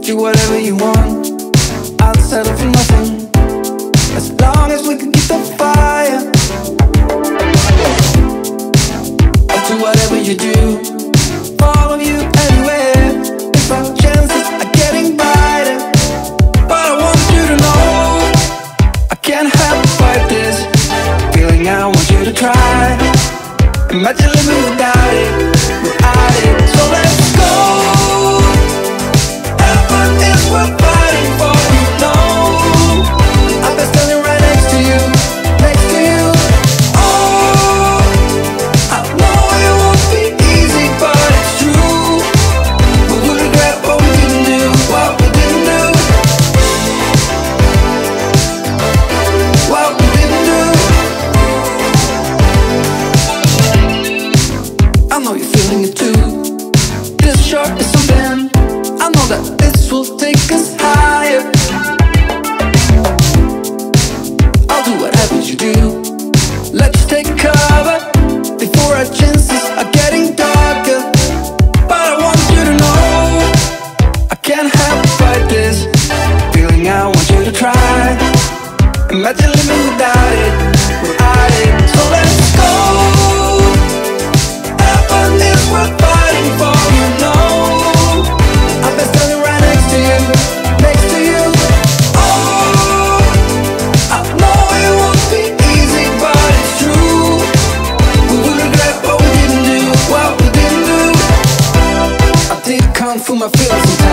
do whatever you want. I'll settle for nothing, as long as we can keep the fire. I'll do whatever you do, follow you anywhere. If our chances are getting brighter, but I want you to know I can't help but fight this feeling. I want you to try. Imagine living without it, without it. So let's go. Heaven is worth fighting for, you know. I've been standing right next to you, next to you. Oh, I know it won't be easy, but it's true. We will regret what we didn't do, what we didn't do, what we didn't do. I know you're feeling it too. This short is something, I know that this will take us higher. I'll do whatever you do. Let's take cover before our chances are getting darker. But I want you to know I can't help but fight this feeling. I want you to try. Imagine living without it, without it. So let's go. Heaven is worth fighting for, you know. I've been standing right next to you, next to you. Oh, I know it won't be easy, but it's true. We will regret what we didn't do, what we didn't do. I think I can't feel my feelings.